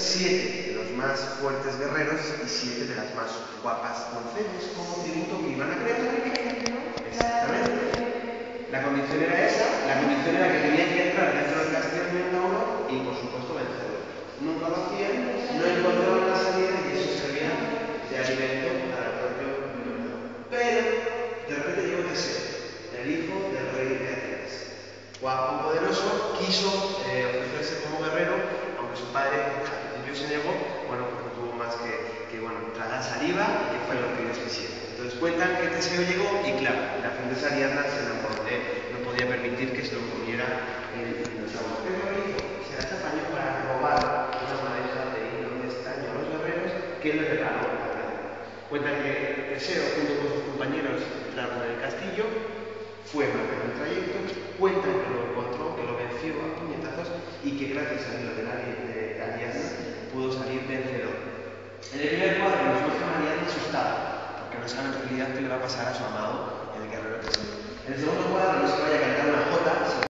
7 de los más fuertes guerreros y 7 de las más guapas doncellas como tributo que iban a crear. Exactamente. La condición era esa, la condición era que tenían que entrar dentro del castillo de Minotauro y por supuesto vencerlo. Nunca lo hacían, no encontraban la salida y eso servía de alimento para el propio Minotauro. Pero de repente llegó Teseo, el hijo del rey de Atenas. Guapo, poderoso, quiso ofrecerse como guerrero, aunque su padre al principio se negó, bueno, porque tuvo más que tragar saliva y que fue lo que Dios quisiera. Entonces cuentan que Teseo llegó y claro, la princesa Ariadna se enamoró de él, no podía permitir que se lo comiera el dinosaurio. ¿Qué lo hizo? Se las apañó para robar una madeja de hilo de estaño a los guerreros que le regaló a Ariadna. Cuentan que Teseo junto con sus compañeros entraron en el castillo, fue marcado el trayecto, cuentan que lo encontró, que lo venció a puñetazos y que gracias al hilo de Ariadna pudo salir vencedor. En el primer cuadro nos muestra a Ariadna asustada, porque no sabe en realidad qué le va a pasar a su amado, el guerrero Teseo. En el segundo